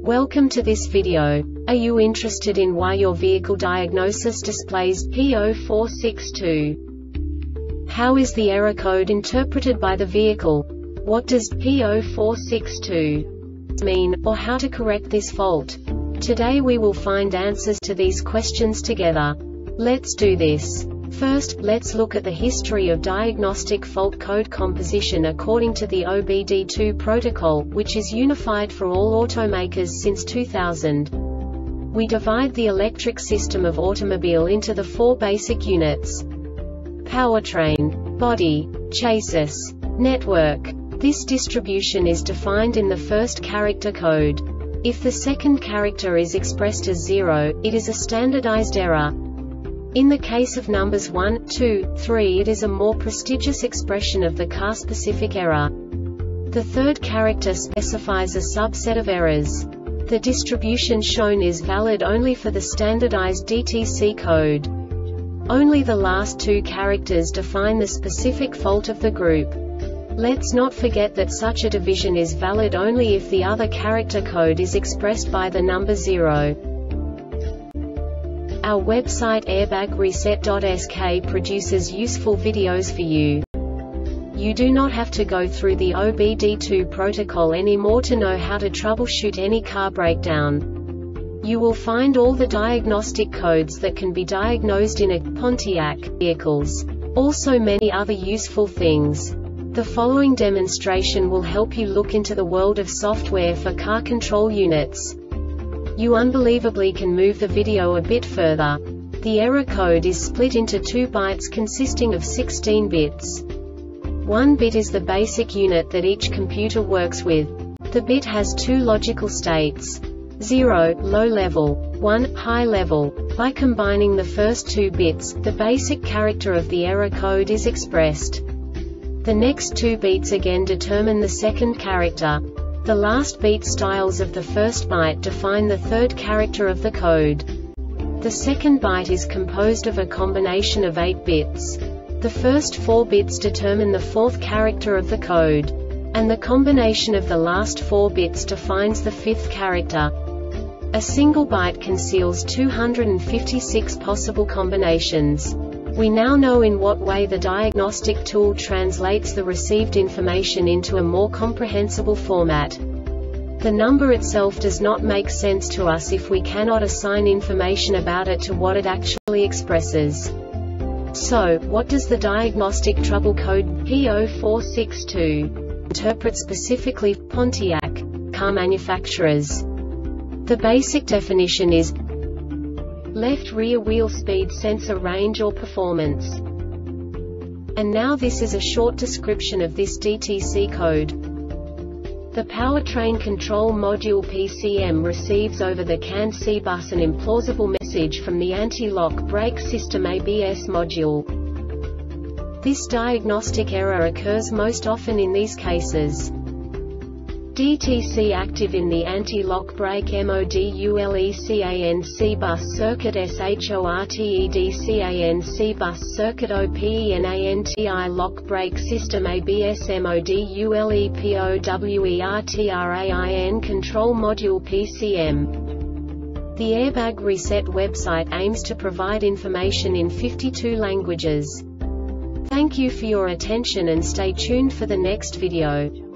Welcome to this video. Are you interested in why your vehicle diagnosis displays P0462? How is the error code interpreted by the vehicle? What does P0462 mean, or how to correct this fault? Today we will find answers to these questions together. Let's do this. First, let's look at the history of diagnostic fault code composition according to the OBD2 protocol, which is unified for all automakers since 2000. We divide the electric system of automobile into the four basic units: powertrain, body, chassis, network. This distribution is defined in the first character code. If the second character is expressed as 0, it is a standardized error. In the case of numbers 1, 2, 3, it is a more prestigious expression of the car-specific error. The third character specifies a subset of errors. The distribution shown is valid only for the standardized DTC code. Only the last two characters define the specific fault of the group. Let's not forget that such a division is valid only if the other character code is expressed by the number 0. Our website airbagreset.sk produces useful videos for you. You do not have to go through the OBD2 protocol anymore to know how to troubleshoot any car breakdown. You will find all the diagnostic codes that can be diagnosed in a Pontiac vehicles. Also many other useful things. The following demonstration will help you look into the world of software for car control units. You unbelievably can move the video a bit further. The error code is split into 2 bytes consisting of 16 bits. 1 bit is the basic unit that each computer works with. The bit has 2 logical states: 0, low level, 1, high level. By combining the first 2 bits, the basic character of the error code is expressed. The next 2 beats again determine the second character. The last beat styles of the first byte define the third character of the code. The second byte is composed of a combination of 8 bits. The first 4 bits determine the fourth character of the code. And the combination of the last 4 bits defines the fifth character. A single byte conceals 256 possible combinations. We now know in what way the diagnostic tool translates the received information into a more comprehensible format. The number itself does not make sense to us if we cannot assign information about it to what it actually expresses. So, what does the diagnostic trouble code P0462 interpret specifically for Pontiac car manufacturers? The basic definition is left rear wheel speed sensor range or performance. And now this is a short description of this DTC code. The powertrain control module PCM receives over the CAN C bus an implausible message from the anti-lock brake system ABS module. This diagnostic error occurs most often in these cases: DTC active in the anti-lock brake MODULECAN-C bus circuit SHORTEDCAN-C bus circuit OPENANTI lock brake system ABS MODULEPOWERTRAIN control module PCM. The Airbag Reset website aims to provide information in 52 languages. Thank you for your attention and stay tuned for the next video.